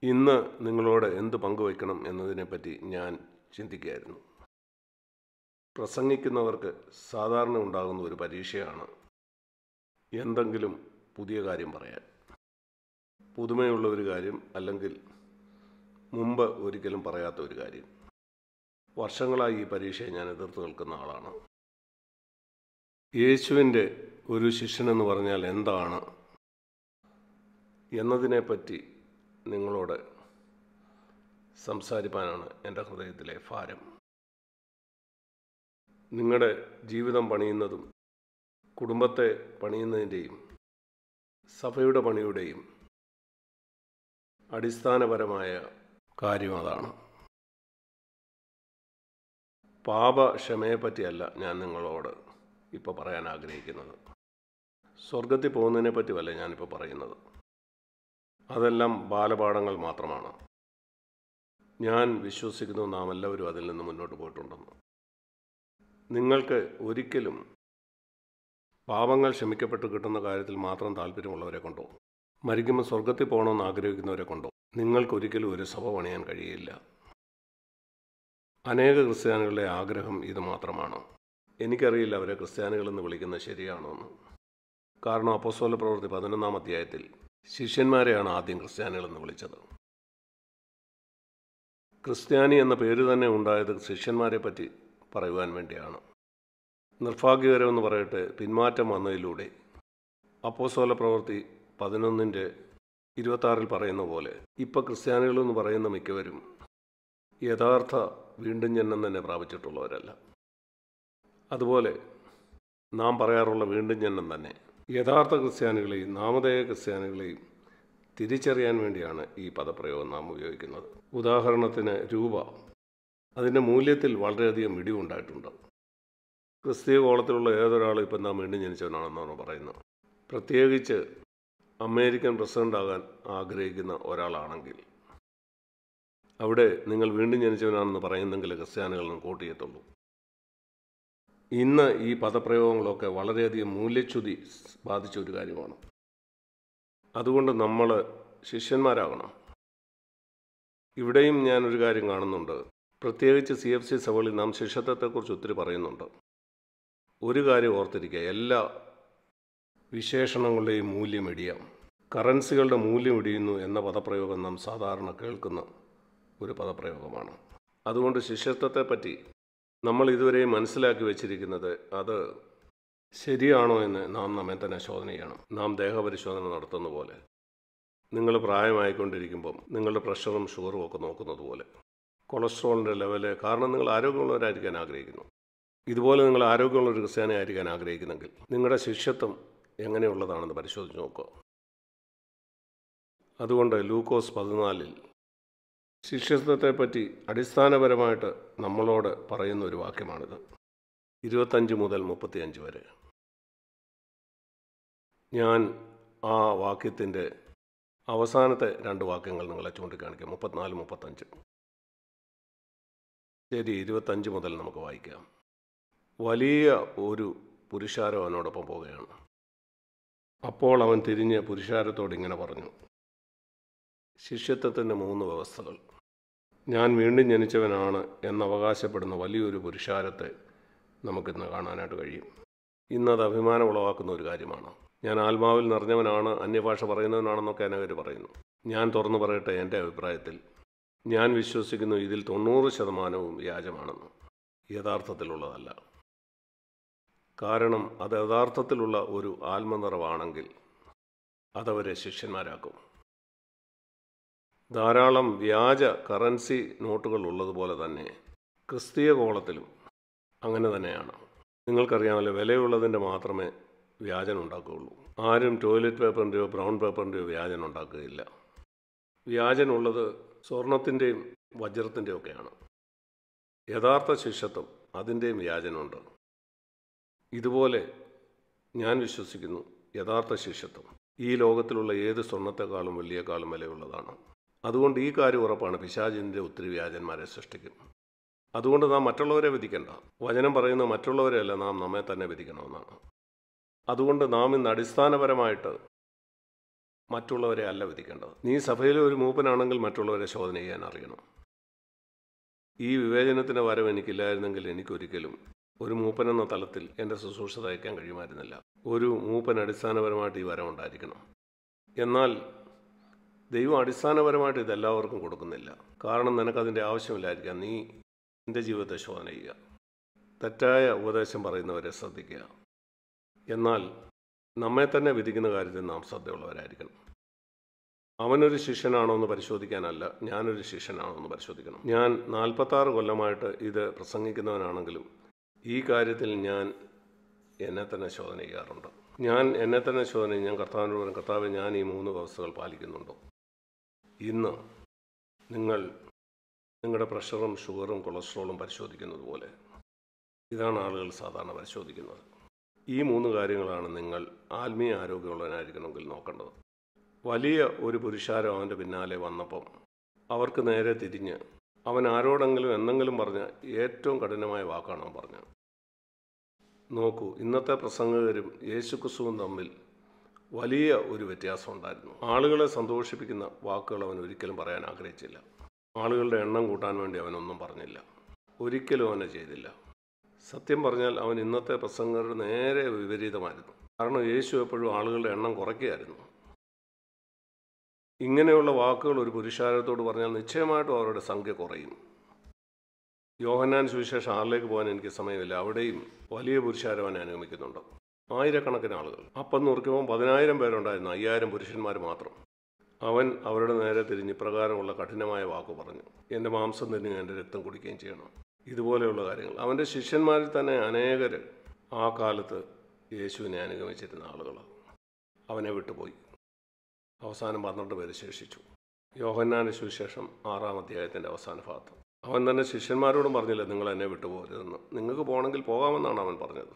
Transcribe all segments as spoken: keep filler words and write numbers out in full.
ഇന്ന് നിങ്ങളോട് എന്ത് പങ്കുവയ്ക്കണം എന്നതിനെപ്പറ്റി ഞാൻ ചിന്തിക്കുകയായിരുന്നു. പ്രസംഗിക്കുന്നവർക്ക് സാധാരണ ഉണ്ടാകുന്ന ഒരു പരീക്ഷയാണ് എന്തെങ്കിലും പുതിയ കാര്യം പറയാൻ. പുതുമയുള്ള ഒരു കാര്യം, അല്ലെങ്കിൽ മുമ്പ് ഒരിക്കലും പറയാത്ത ഒരു കാര്യം. വർഷങ്ങളായി ഈ പരീക്ഷയെ ഞാൻ എതിർത്ത് നിൽക്കുന്ന ആളാണ്. യേശുവിൻ്റെ ഒരു ശിഷ്യനെന്ന് പറഞ്ഞാൽ എന്താണ് എന്നതിനെപ്പറ്റി നിങ്ങളോട് സംസാരിപ്പാനാണ് എൻ്റെ ഹൃദയത്തിലെ ഭാരം. നിങ്ങളുടെ ജീവിതം പണിയുന്നതും കുടുംബത്തെ പണിയുന്നതിൻ്റെയും സഭയുടെ പണിയുടെയും അടിസ്ഥാനപരമായ കാര്യം അതാണ്. പാപക്ഷമയെപ്പറ്റിയല്ല ഞാൻ നിങ്ങളോട് ഇപ്പോൾ പറയാൻ ആഗ്രഹിക്കുന്നത്. സ്വർഗത്തിൽ പോകുന്നതിനെ പറ്റിയല്ല ഞാനിപ്പോൾ പറയുന്നത്. അതെല്ലാം ബാലപാഠങ്ങൾ മാത്രമാണ്. ഞാൻ വിശ്വസിക്കുന്നു നാം എല്ലാവരും അതിൽ നിന്ന് മുന്നോട്ട് പോയിട്ടുണ്ടെന്ന്. നിങ്ങൾക്ക് ഒരിക്കലും പാപങ്ങൾ ക്ഷമിക്കപ്പെട്ട് കിട്ടുന്ന കാര്യത്തിൽ മാത്രം താല്പര്യമുള്ളവരെ കൊണ്ടോ, മരിക്കുമ്പോൾ സ്വർഗത്തിൽ പോകണമെന്ന് ആഗ്രഹിക്കുന്നവരെ കൊണ്ടോ നിങ്ങൾക്കൊരിക്കലും ഒരു സഭ പണിയാൻ കഴിയില്ല. അനേക ക്രിസ്ത്യാനികളുടെ ആഗ്രഹം ഇത് മാത്രമാണ്. എനിക്കറിയില്ല അവരെ ക്രിസ്ത്യാനികളെന്ന് വിളിക്കുന്നത് ശരിയാണോ എന്ന്. കാരണം അപ്പോസ്തല പ്രവൃത്തി പതിനൊന്നാം അധ്യായത്തിൽ ശിഷ്യന്മാരെയാണ് ആദ്യം ക്രിസ്ത്യാനികളെന്ന് വിളിച്ചത്. ക്രിസ്ത്യാനി എന്ന പേര് തന്നെ ഉണ്ടായത് ശിഷ്യന്മാരെ പറ്റി പറയുവാൻ വേണ്ടിയാണ്. നിർഭാഗ്യകരമെന്ന് പറയട്ടെ, പിന്മാറ്റം വന്നതിലൂടെ അപ്പോസ്തല പ്രവൃത്തി പതിനൊന്നിൻ്റെ ഇരുപത്താറിൽ പറയുന്ന പോലെ ഇപ്പം ക്രിസ്ത്യാനികളെന്ന് പറയുന്ന മിക്കവരും യഥാർത്ഥ വീണ്ടും ജന്മം തന്നെ പ്രാപിച്ചിട്ടുള്ളവരല്ല. അതുപോലെ നാം പറയാറുള്ള വീണ്ടും ജന്മം തന്നെ യഥാർത്ഥ ക്രിസ്ത്യാനികളെയും നാമധേയ ക്രിസ്ത്യാനികളെയും തിരിച്ചറിയാൻ വേണ്ടിയാണ് ഈ പദപ്രയോഗം നാം ഉപയോഗിക്കുന്നത്. ഉദാഹരണത്തിന് രൂപ, അതിൻ്റെ മൂല്യത്തിൽ വളരെയധികം ഇടിവുണ്ടായിട്ടുണ്ട്. ക്രിസ്തീയ കോളത്തിലുള്ള ഏതൊരാളും ഇപ്പം നാം വീണ്ടും ജനിച്ചവനാണെന്നാണ് പറയുന്നത്. പ്രത്യേകിച്ച് അമേരിക്കൻ പ്രസിഡൻ്റാകാൻ ആഗ്രഹിക്കുന്ന ഒരാളാണെങ്കിൽ അവിടെ നിങ്ങൾ വീണ്ടും ജനിച്ചവനാണെന്ന് പറയുന്നെങ്കിൽ ക്രിസ്ത്യാനികളൊന്നും കോട്ട് ചെയ്യത്തുള്ളൂ. ഇന്ന് ഈ പദപ്രയോഗങ്ങളൊക്കെ വളരെയധികം മൂല്യച്യുതി ബാധിച്ച ഒരു കാര്യമാണ്. അതുകൊണ്ട് നമ്മൾ ശിഷ്യന്മാരാകണം. ഇവിടെയും ഞാനൊരു കാര്യം കാണുന്നുണ്ട്. പ്രത്യേകിച്ച് സി എഫ് സി സഭകളിൽ നാം ശിഷ്യത്വത്തെക്കുറിച്ച് ഒത്തിരി പറയുന്നുണ്ട്. ഒരു കാര്യം ഓർത്തിരിക്കുക, എല്ലാ വിശേഷണങ്ങളുടെയും മൂല്യം ഇടിയാം. കറൻസികളുടെ മൂല്യം ഇടിയുന്നു എന്ന പദപ്രയോഗം നാം സാധാരണ കേൾക്കുന്ന ഒരു പദപ്രയോഗമാണ്. അതുകൊണ്ട് ശിഷ്യത്വത്തെപ്പറ്റി നമ്മൾ ഇതുവരെ മനസ്സിലാക്കി വച്ചിരിക്കുന്നത് അത് ശരിയാണോ എന്ന് നാം നമ്മെ തന്നെ ശോധന ചെയ്യണം. നാം ദേഹപരിശോധന നടത്തുന്ന പോലെ, നിങ്ങൾ പ്രായമായിക്കൊണ്ടിരിക്കുമ്പം നിങ്ങളുടെ പ്രഷറും ഷുഗറും ഒക്കെ നോക്കുന്നത് പോലെ, കൊളസ്ട്രോളിൻ്റെ ലെവല്, കാരണം നിങ്ങൾ ആരോഗ്യമുള്ളവരായിരിക്കാൻ ആഗ്രഹിക്കുന്നു. ഇതുപോലെ നിങ്ങൾ ആരോഗ്യമുള്ള ഒരു ക്രിസ്ത്യാനി ആയിരിക്കാൻ ആഗ്രഹിക്കുന്നെങ്കിൽ നിങ്ങളുടെ ശിഷ്യത്വം എങ്ങനെയുള്ളതാണെന്ന് പരിശോധിച്ച് നോക്കുക. അതുകൊണ്ട് ലൂക്കോസ് പതിനാലിൽ ശിഷ്യത്വത്തെപ്പറ്റി അടിസ്ഥാനപരമായിട്ട് നമ്മളോട് പറയുന്ന ഒരു വാക്യമാണിത്. ഇരുപത്തഞ്ച് മുതൽ മുപ്പത്തിയഞ്ച് വരെ. ഞാൻ ആ വാക്യത്തിൻ്റെ അവസാനത്തെ രണ്ട് വാക്യങ്ങൾ നിങ്ങളെ ചൂണ്ടിക്കാണിക്കാം. മുപ്പത്തിനാല് മുപ്പത്തഞ്ച്. ശരി, ഇരുപത്തഞ്ച് മുതൽ നമുക്ക് വായിക്കാം. വലിയ ഒരു പുരുഷാരം അവനോടൊപ്പം പോവുകയാണ്. അപ്പോൾ അവൻ തിരിഞ്ഞ് പുരുഷാരത്തോട് ഇങ്ങനെ പറഞ്ഞു, ശിഷ്യത്വത്തിൻ്റെ മൂന്ന് വ്യവസ്ഥകൾ. ഞാൻ വീണ്ടും ജനിച്ചവനാണ് എന്നവകാശപ്പെടുന്ന വലിയൊരു പുരുഷാരത്തെ നമുക്കിന്ന് കാണാനായിട്ട് കഴിയും. ഇന്നത് അഭിമാനം ഉളവാക്കുന്ന ഒരു കാര്യമാണ്. ഞാൻ ആത്മാവിൽ നിറഞ്ഞവനാണ്, അന്യഭാഷ പറയുന്നവനാണെന്നൊക്കെ അനേകർ പറയുന്നു. ഞാൻ തുറന്നു പറയട്ടെ, എൻ്റെ അഭിപ്രായത്തിൽ ഞാൻ വിശ്വസിക്കുന്നു ഇതിൽ തൊണ്ണൂറ് ശതമാനവും വ്യാജമാണെന്ന്, യഥാർത്ഥത്തിലുള്ളതല്ല. കാരണം അത് യഥാർത്ഥത്തിലുള്ള ഒരു ആത്മനിറവാണെങ്കിൽ അതവരെ ശിഷ്യന്മാരാക്കും. ധാരാളം വ്യാജ കറൻസി നോട്ടുകൾ ഉള്ളതുപോലെ തന്നെ ക്രിസ്തീയ കോളത്തിലും അങ്ങനെ തന്നെയാണ്. നിങ്ങൾക്കറിയാമല്ലോ, വിലയുള്ളതിൻ്റെ മാത്രമേ വ്യാജനം ഉണ്ടാക്കുകയുള്ളൂ. ആരും ടോയ്ലറ്റ് പേപ്പറിൻ്റെയോ ബ്രൗൺ പേപ്പറിൻ്റെയോ വ്യാജനം ഉണ്ടാക്കുകയില്ല. വ്യാജനുള്ളത് സ്വർണത്തിൻ്റെയും വജ്രത്തിൻ്റെയും ഒക്കെയാണ്. യഥാർത്ഥ ശിഷ്യത്വം അതിൻ്റെയും വ്യാജനമുണ്ട്. ഇതുപോലെ ഞാൻ വിശ്വസിക്കുന്നു, യഥാർത്ഥ ശിഷ്യത്വം ഈ ലോകത്തിലുള്ള ഏത് സ്വർണത്തെക്കാളും വലിയേക്കാളും വിലയുള്ളതാണ്. അതുകൊണ്ട് ഈ കാര്യം ഉറപ്പാണ്, പിശാചിൻ്റെ ഒത്തിരി വ്യാജന്മാരെ സൃഷ്ടിക്കും. അതുകൊണ്ട് നാം മറ്റുള്ളവരെ വിധിക്കേണ്ട. വചനം പറയുന്നത് മറ്റുള്ളവരെയല്ല, നാം നമ്മെ തന്നെ വിധിക്കണമെന്നാണ്. അതുകൊണ്ട് നാം ഇന്ന് അടിസ്ഥാനപരമായിട്ട് മറ്റുള്ളവരെ അല്ല വിധിക്കേണ്ടത്. നീ സഭയിലെ ഒരു മൂപ്പനാണെങ്കിൽ മറ്റുള്ളവരെ ശോധന ചെയ്യാൻ അറിയണം. ഈ വിവേചനത്തിൻ്റെ വരം എനിക്കില്ലായിരുന്നെങ്കിൽ എനിക്കൊരിക്കലും ഒരു മൂപ്പൻ എന്ന തലത്തിൽ എൻ്റെ ശുശ്രൂഷ തയ്ക്കാൻ കഴിയുമായിരുന്നില്ല. ഒരു മൂപ്പൻ അടിസ്ഥാനപരമായിട്ട് ഈ വരം ഉണ്ടായിരിക്കണം. എന്നാൽ ദൈവം അടിസ്ഥാനപരമായിട്ട് ഇതെല്ലാവർക്കും കൊടുക്കുന്നില്ല. കാരണം നിനക്കതിൻ്റെ ആവശ്യമില്ലായിരിക്കാം. നീ നിൻ്റെ ജീവിതത്തെ ശോധന ചെയ്യുക, തെറ്റായ ഉപദേശം പറയുന്നവരെ ശ്രദ്ധിക്കുക. എന്നാൽ നമ്മെ തന്നെ വിധിക്കുന്ന കാര്യത്തിൽ നാം ശ്രദ്ധയുള്ളവരായിരിക്കണം. അവനൊരു ശിഷ്യനാണോ എന്ന് പരിശോധിക്കാനല്ല, ഞാനൊരു ശിഷ്യനാണോ എന്ന് പരിശോധിക്കണം. ഞാൻ നാൽപ്പത്താറ് കൊല്ലമായിട്ട് ഇത് പ്രസംഗിക്കുന്നവനാണെങ്കിലും ഈ കാര്യത്തിൽ ഞാൻ എന്നെ തന്നെ ശോധന ചെയ്യാറുണ്ട്. ഞാൻ എന്നെ തന്നെ ശോധന ചെയ്യും. ഞാൻ കർത്താവിനോട് പറയും, കർത്താവേ, ഞാൻ ഈ മൂന്ന് വ്യവസ്ഥകൾ പാലിക്കുന്നുണ്ടോ? ഇന്ന് നിങ്ങൾ നിങ്ങളുടെ പ്രഷറും ഷുഗറും കൊളസ്ട്രോളും പരിശോധിക്കുന്നത് പോലെ ഇതാണ് ആളുകൾ സാധാരണ പരിശോധിക്കുന്നത്. ഈ മൂന്ന് കാര്യങ്ങളാണ് നിങ്ങൾ ആത്മീയ ആരോഗ്യമുള്ളവനായിരിക്കണമെങ്കിൽ നോക്കേണ്ടത്. വലിയ ഒരു പുരുഷാരം അവൻ്റെ പിന്നാലെ വന്നപ്പം അവർക്ക് നേരെ തിരിഞ്ഞ് അവൻ ആരോടെങ്കിലും എന്തെങ്കിലും പറഞ്ഞ ഏറ്റവും കഠിനമായ വാക്കാണ് അവൻ പറഞ്ഞത്. നോക്കൂ, ഇന്നത്തെ പ്രസംഗകരും യേശുക്രിസ്തുവും തമ്മിൽ വലിയ ഒരു വ്യത്യാസം ഉണ്ടായിരുന്നു. ആളുകളെ സന്തോഷിപ്പിക്കുന്ന വാക്കുകൾ അവൻ ഒരിക്കലും പറയാൻ ആഗ്രഹിച്ചില്ല. ആളുകളുടെ എണ്ണം കൂട്ടാൻ വേണ്ടി അവനൊന്നും പറഞ്ഞില്ല. ഒരിക്കലും അവനെ ചെയ്തില്ല. സത്യം പറഞ്ഞാൽ അവൻ ഇന്നത്തെ പ്രസംഗകരുടെ നേരെ വിപരീതമായിരുന്നു. കാരണം യേശു എപ്പോഴും ആളുകളുടെ എണ്ണം കുറയ്ക്കുകയായിരുന്നു. ഇങ്ങനെയുള്ള വാക്കുകൾ ഒരു പുരുഷാരത്തോട് പറഞ്ഞാൽ നിശ്ചയമായിട്ടും അവരുടെ സംഖ്യ കുറയും. യോഹന്നാൻ സുവിശേഷം ആറിലേക്ക് പോകാൻ എനിക്ക് സമയമില്ല. അവിടെയും വലിയ പുരുഷാരം അവനെ അനുഗമിക്കുന്നുണ്ട്. ആയിരക്കണക്കിന് ആളുകൾ. അപ്പം നുറുക്കുമ്പോൾ പതിനായിരം പേരുണ്ടായിരുന്നു, അയ്യായിരം പുരുഷന്മാർ മാത്രം. അവൻ അവരുടെ നേരെ തിരിഞ്ഞ് ഇപ്രകാരമുള്ള കഠിനമായ വാക്ക് പറഞ്ഞു, എൻ്റെ മാംസം തിന്നുകയും എൻ്റെ രക്തം കുടിക്കുകയും ചെയ്യണം. ഇതുപോലെയുള്ള കാര്യങ്ങൾ. അവൻ്റെ ശിഷ്യന്മാരിൽ തന്നെ അനേകർ ആ കാലത്ത് യേശുവിനെ അനുഗമിച്ചിരുന്ന ആളുകൾ അവനെ വിട്ടുപോയി. അവസാനം പന്ത്രണ്ട് പേര് ശേഷിച്ചു. യോഹന്നാൻ്റെ സുവിശേഷം ആറാം അധ്യായത്തിൻ്റെ അവസാന ഭാഗത്ത് അവൻ തന്നെ ശിഷ്യന്മാരോടും പറഞ്ഞില്ല, നിങ്ങൾ എന്നെ വിട്ടുപോകരുതെന്ന്. നിങ്ങൾക്ക് പോകണമെങ്കിൽ പോകാമെന്നാണ് അവൻ പറഞ്ഞത്.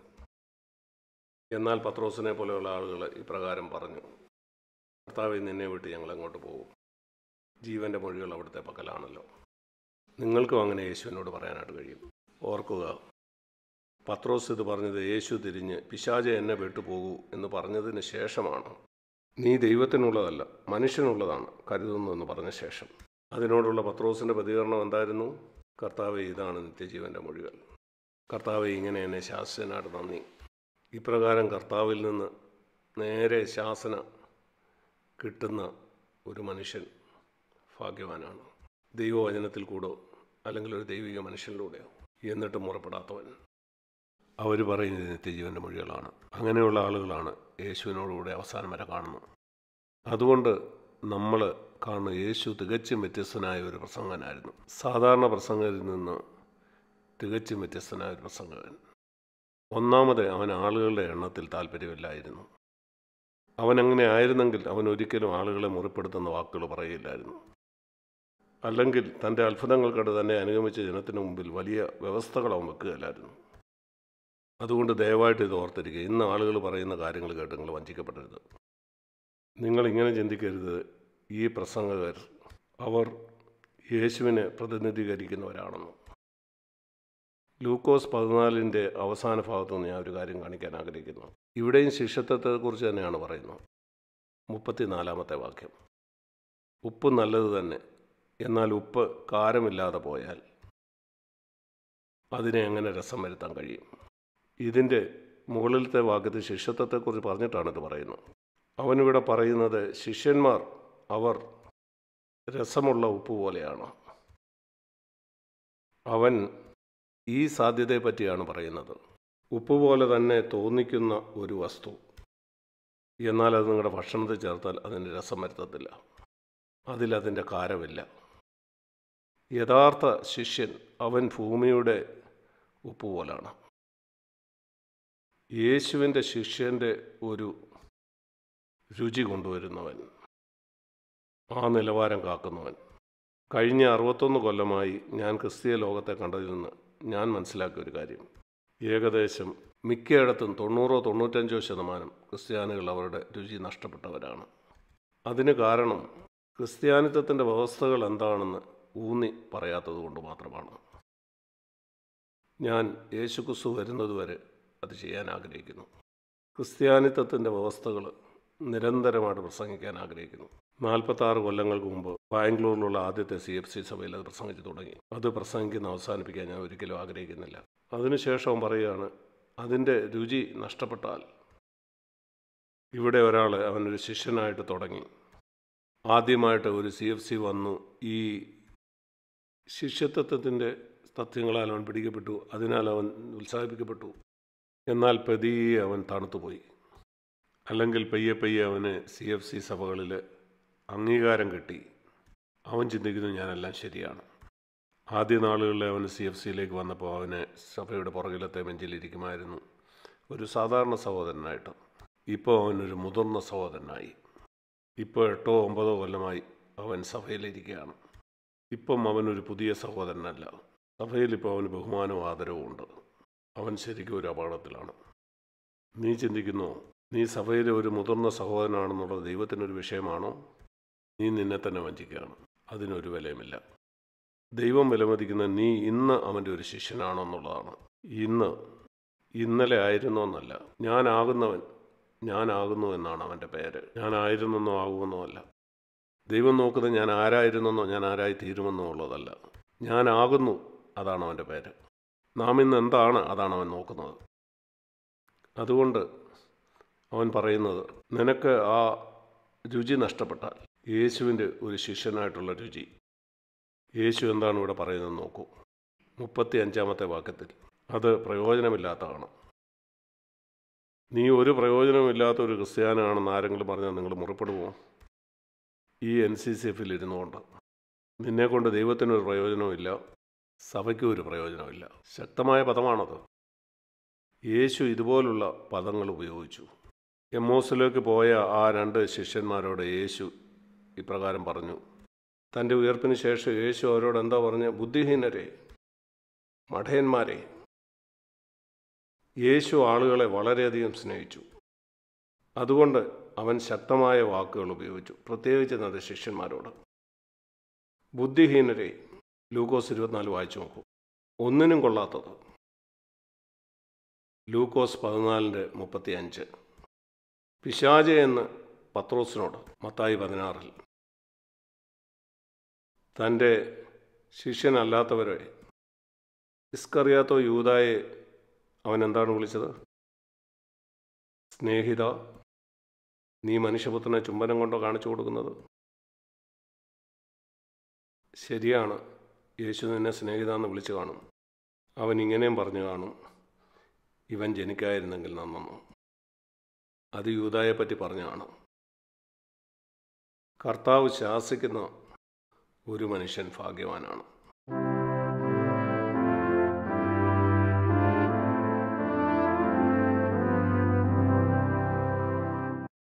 എന്നാൽ പത്രോസിനെ പോലെയുള്ള ആളുകൾ ഇപ്രകാരം പറഞ്ഞു, കർത്താവേ, നിന്നെ വിട്ട് ഞങ്ങൾ എങ്ങോട്ട് പോകും? ജീവൻ്റെ മൊഴികൾ അവിടുത്തെ പക്കലാണല്ലോ. നിങ്ങൾക്കും അങ്ങനെ യേശുവിനോട് പറയാനായിട്ട് കഴിയും. ഓർക്കുക, പത്രോസ് ഇത് പറഞ്ഞത് യേശു തിരിഞ്ഞ് പിശാചെ എന്നെ വിട്ടുപോകൂ എന്ന് പറഞ്ഞതിന് ശേഷമാണ്. നീ ദൈവത്തിനുള്ളതല്ല മനുഷ്യനുള്ളതാണ് കരുതുന്നതെന്ന് പറഞ്ഞ ശേഷം. അതിനോടുള്ള പത്രോസിൻ്റെ പ്രതികരണം എന്തായിരുന്നു? കർത്താവേ, ഇതാണ് നിത്യജീവൻ്റെ മൊഴികൾ. കർത്താവേ, ഇങ്ങനെ എന്നെ ശാസനായിട്ട് നന്ദി. ഇപ്രകാരം കർത്താവിൽ നിന്ന് നേരെ ശാസന കിട്ടുന്ന ഒരു മനുഷ്യൻ ഭാഗ്യവാനാണ്. ദൈവവചനത്തിൽ കൂടോ അല്ലെങ്കിൽ ഒരു ദൈവിക മനുഷ്യനിലൂടെയോ എന്നിട്ട് മുറപ്പെടാത്തവൻ. അവർ പറയുന്നത് നിത്യജീവൻ്റെ മൊഴികളാണ്. അങ്ങനെയുള്ള ആളുകളാണ് യേശുവിനോടുകൂടെ അവസാനം വരെ കാണുന്നത്. അതുകൊണ്ട് നമ്മൾ കാണുന്ന യേശു തികച്ചും വ്യത്യസ്തനായ ഒരു പ്രസംഗകനായിരുന്നു. സാധാരണ പ്രസംഗകരിൽ നിന്ന് തികച്ചും വ്യത്യസ്തനായ ഒരു പ്രസംഗകൻ. ഒന്നാമത്, അവൻ ആളുകളുടെ എണ്ണത്തിൽ താല്പര്യമില്ലായിരുന്നു. അവനങ്ങനെ ആയിരുന്നെങ്കിൽ അവൻ ഒരിക്കലും ആളുകളെ മുറിപ്പെടുത്തുന്ന വാക്കുകൾ പറയില്ലായിരുന്നു. അല്ലെങ്കിൽ തൻ്റെ അത്ഭുതങ്ങൾ കണ്ട് തന്നെ അനുഗമിച്ച ജനത്തിന് മുമ്പിൽ വലിയ വ്യവസ്ഥകൾ അവൻ വെക്കുകയില്ലായിരുന്നു. അതുകൊണ്ട് ദയവായിട്ട് ഇത് ഓർത്തിരിക്കുക. ഇന്ന് ആളുകൾ പറയുന്ന കാര്യങ്ങൾ കേട്ട് നിങ്ങൾ വഞ്ചിക്കപ്പെടരുത്. നിങ്ങളിങ്ങനെ ചിന്തിക്കരുത്, ഈ പ്രസംഗകർ അവർ യേശുവിനെ പ്രതിനിധീകരിക്കുന്നവരാണെന്ന്. ലൂക്കോസ് പതിനാലിൻ്റെ അവസാന ഭാഗത്തുനിന്ന് ഞാൻ ഒരു കാര്യം കാണിക്കാൻ ആഗ്രഹിക്കുന്നു. ഇവിടെയും ശിഷ്യത്വത്തെക്കുറിച്ച് തന്നെയാണ് പറയുന്നത്. മുപ്പത്തിനാലാമത്തെ വാക്യം. ഉപ്പ് നല്ലത് തന്നെ, എന്നാൽ ഉപ്പ് കാരമില്ലാതെ പോയാൽ അതിനെ എങ്ങനെ രസം വരുത്താൻ കഴിയും? ഇതിൻ്റെ മുകളിലത്തെ വാക്യത്തിൽ ശിഷ്യത്വത്തെക്കുറിച്ച് പറഞ്ഞിട്ടാണ് ഇത് പറയുന്നത്. അവനിവിടെ പറയുന്നത് ശിഷ്യന്മാർ അവർ രസമുള്ള ഉപ്പ് പോലെയാണ്. അവൻ ഈ സാധ്യതയെ പറ്റിയാണ് പറയുന്നത്. ഉപ്പ് പോലെ തന്നെ തോന്നിക്കുന്ന ഒരു വസ്തു, എന്നാൽ അത് നിങ്ങളുടെ ഭക്ഷണത്തിൽ ചേർത്താൽ അതിന് രസം വരുത്തത്തില്ല, അതിലതിൻ്റെ കാരമില്ല. യഥാർത്ഥ ശിഷ്യൻ അവൻ ഭൂമിയുടെ ഉപ്പ് പോലാണ്. യേശുവിൻ്റെ ശിഷ്യൻ്റെ ഒരു രുചി കൊണ്ടുവരുന്നവൻ, ആ നിലവാരം കാക്കുന്നവൻ. കഴിഞ്ഞ അറുപത്തൊന്ന് കൊല്ലമായി ഞാൻ ക്രിസ്തീയ ലോകത്തെ കണ്ടതിൽ നിന്ന് ഞാൻ മനസ്സിലാക്കിയ ഒരു കാര്യം, ഏകദേശം മിക്കയിടത്തും തൊണ്ണൂറോ തൊണ്ണൂറ്റഞ്ചോ ശതമാനം ക്രിസ്ത്യാനികൾ അവരുടെ രുചി നഷ്ടപ്പെട്ടവരാണ്. അതിന് കാരണം ക്രിസ്ത്യാനിത്വത്തിൻ്റെ വ്യവസ്ഥകൾ എന്താണെന്ന് ഊന്നി പറയാത്തത് കൊണ്ട് മാത്രമാണ്. ഞാൻ യേശുക്രിസ്തു വരുന്നതുവരെ അത് ചെയ്യാൻ ആഗ്രഹിക്കുന്നു. ക്രിസ്ത്യാനിത്വത്തിൻ്റെ വ്യവസ്ഥകൾ നിരന്തരമായിട്ട് പ്രസംഗിക്കാൻ ആഗ്രഹിക്കുന്നു. നാൽപ്പത്താറ് കൊല്ലങ്ങൾക്ക് മുമ്പ് ബാംഗ്ലൂരിലുള്ള ആദ്യത്തെ സി എഫ് സി സഭയിൽ അത് പ്രസംഗിച്ച് തുടങ്ങി. അത് പ്രസംഗിക്കുന്ന അവസാനിപ്പിക്കാൻ ഞാൻ ഒരിക്കലും ആഗ്രഹിക്കുന്നില്ല. അതിനുശേഷം പറയുകയാണ്, അതിൻ്റെ രുചി നഷ്ടപ്പെട്ടാൽ ഇവിടെ ഒരാൾ അവനൊരു ശിഷ്യനായിട്ട് തുടങ്ങി. ആദ്യമായിട്ട് ഒരു സി എഫ് സി വന്നു. ഈ ശിഷ്യത്വത്തിൻ്റെ തത്വങ്ങളാൽ അവൻ പിടിക്കപ്പെട്ടു. അതിനാൽ അവൻ ഉത്സാഹിപ്പിക്കപ്പെട്ടു. എന്നാൽ പതിയെ അവൻ തണുത്തുപോയി. അല്ലെങ്കിൽ പയ്യെ പയ്യെ അവന് സി എഫ് സി സഭകളിൽ അംഗീകാരം കിട്ടി. അവൻ ചിന്തിക്കുന്നു ഞാനെല്ലാം ശരിയാണ്. ആദ്യ നാളുകളിൽ അവന് സി എഫ് സിയിലേക്ക് വന്നപ്പോൾ അവന് സഭയുടെ പുറകിലത്തെ ബെഞ്ചിലിരിക്കുമായിരുന്നു, ഒരു സാധാരണ സഹോദരനായിട്ട്. ഇപ്പോൾ അവനൊരു മുതിർന്ന സഹോദരനായി. ഇപ്പോൾ എട്ടോ ഒമ്പതോ കൊല്ലമായി അവൻ സഭയിലിരിക്കുകയാണ്. ഇപ്പം അവനൊരു പുതിയ സഹോദരനല്ല. സഭയിലിപ്പോൾ അവന് ബഹുമാനവും ആദരവും ഉണ്ട്. അവൻ ശരിക്കും ഒരു അപകടത്തിലാണ്. നീ ചിന്തിക്കുന്നു നീ സഭയിലെ ഒരു മുതിർന്ന സഹോദരനാണെന്നുള്ളത് ദൈവത്തിനൊരു വിഷയമാണോ? നീ നിന്നെ തന്നെ വഞ്ചിക്കുകയാണ്. അതിനൊരു വിലയുമില്ല. ദൈവം വിലമതിക്കുന്ന നീ ഇന്ന് അവൻ്റെ ഒരു ശിഷ്യനാണോ എന്നുള്ളതാണ്. ഇന്ന് ഇന്നലെ ആയിരുന്നോ എന്നല്ല. ഞാനാകുന്നവൻ ഞാനാകുന്നു എന്നാണ് അവൻ്റെ പേര്. ഞാനായിരുന്നെന്നോ ആകുമെന്നോ അല്ല. ദൈവം നോക്കുന്നത് ഞാൻ ആരായിരുന്നെന്നോ ഞാൻ ആരായി തീരുമെന്നോ ഉള്ളതല്ല. ഞാനാകുന്നു, അതാണ് അവൻ്റെ പേര്. നാം ഇന്ന് എന്താണ്, അതാണ് അവൻ നോക്കുന്നത്. അതുകൊണ്ട് അവൻ പറയുന്നത്, നിനക്ക് ആ രുചി നഷ്ടപ്പെട്ടാൽ, യേശുവിൻ്റെ ഒരു ശിഷ്യനായിട്ടുള്ള രുചി, യേശു എന്താണ് ഇവിടെ പറയുന്നത് നോക്കൂ. മുപ്പത്തി അഞ്ചാമത്തെ വാക്യത്തിൽ അത് പ്രയോജനമില്ലാത്തതാണ്. നീ ഒരു പ്രയോജനമില്ലാത്ത ഒരു ക്രിസ്ത്യാനാണെന്ന് ആരെങ്കിലും പറഞ്ഞാൽ നിങ്ങൾ മുറിപ്പെടുമോ? ഈ എൻ സി സി എഫിൽ ഇരുന്നുകൊണ്ട് നിന്നെക്കൊണ്ട് ദൈവത്തിനൊരു പ്രയോജനമില്ല, സഭയ്ക്കും ഒരു പ്രയോജനമില്ല. ശക്തമായ പദമാണത്. യേശു ഇതുപോലുള്ള പദങ്ങൾ ഉപയോഗിച്ചു. എമ്മോസിലേക്ക് പോയ ആ രണ്ട് ശിഷ്യന്മാരോട് യേശു ഇപ്രകാരം പറഞ്ഞു. തൻ്റെ ഉയർപ്പിന് ശേഷം യേശു അവരോട് എന്താ പറഞ്ഞ? ബുദ്ധിഹീനരെ, മഠയന്മാരെ. യേശു ആളുകളെ വളരെയധികം സ്നേഹിച്ചു. അതുകൊണ്ട് അവൻ ശക്തമായ വാക്കുകൾ ഉപയോഗിച്ചു, പ്രത്യേകിച്ച് തൻ്റെ ശിഷ്യന്മാരോട്. ബുദ്ധിഹീനരെ, ലൂക്കോസ് ഇരുപത്തിനാല് വായിച്ചു നോക്കൂ. ഒന്നിനും കൊള്ളാത്തത്. ലൂക്കോസ് പതിനാലിൻ്റെ മുപ്പത്തി അഞ്ച്. പിശാച് എന്ന് പത്രോസിനോട് മത്തായി പതിനാറിൽ. തൻ്റെ ശിഷ്യനല്ലാത്തവരെ, ഇസ്കറിയാത്തോ യൂദായെ അവൻ എന്താണ് വിളിച്ചത്? സ്നേഹിത, നീ മനുഷ്യപുത്രനെ ചുംബനം കൊണ്ടോ കാണിച്ചു കൊടുക്കുന്നത്? ശരിയാണ്, യേശു നിന്നെ സ്നേഹിത എന്ന് വിളിച്ചു കാണും. അവൻ ഇങ്ങനെയും പറഞ്ഞു കാണും, ഇവൻ ജനിക്കായിരുന്നെങ്കിൽ നന്നു. അത് യൂദായെപ്പറ്റി പറഞ്ഞു കാണും. കർത്താവ് ശാസിക്കുന്ന ഒരു മനുഷ്യൻ ഭാഗ്യവാനാണ്.